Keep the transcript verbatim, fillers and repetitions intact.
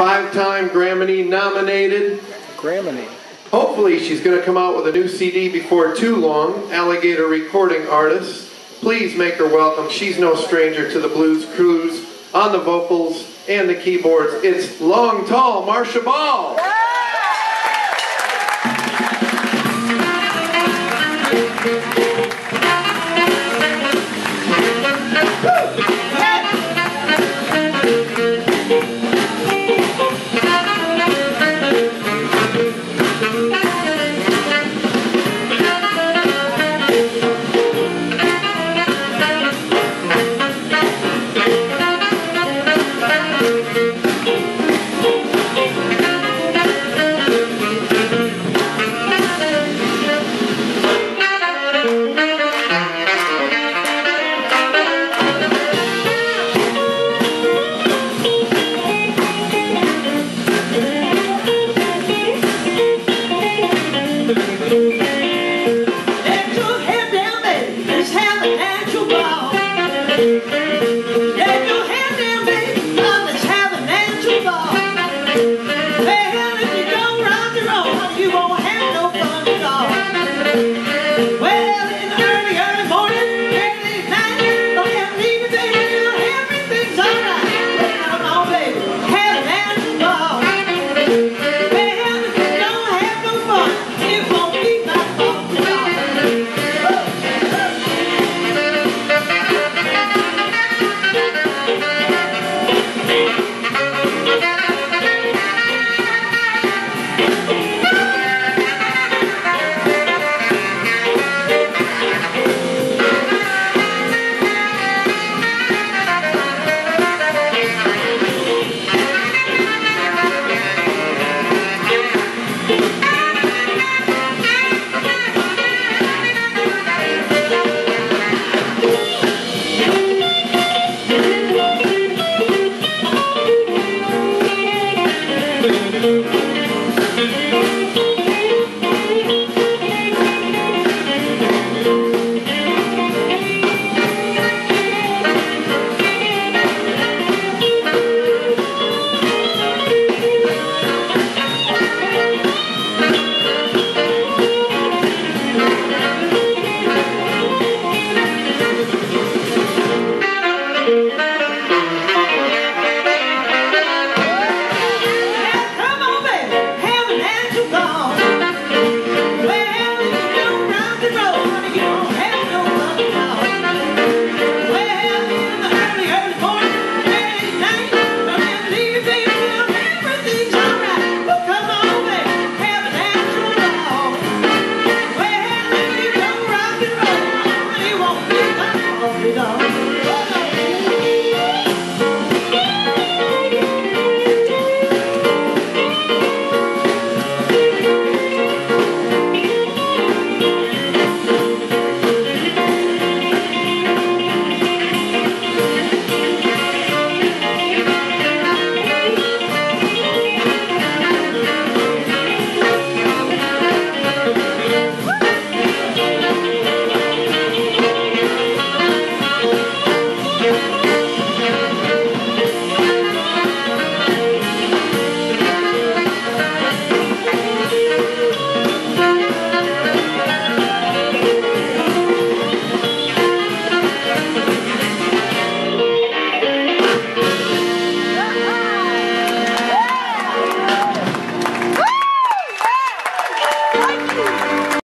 Five-time Grammy nominated. Grammy. Hopefully she's going to come out with a new C D before too long. Alligator recording artist. Please make her welcome. She's no stranger to the Blues Cruise. On the vocals and the keyboards, it's Long Tall Marcia Ball. Thank you.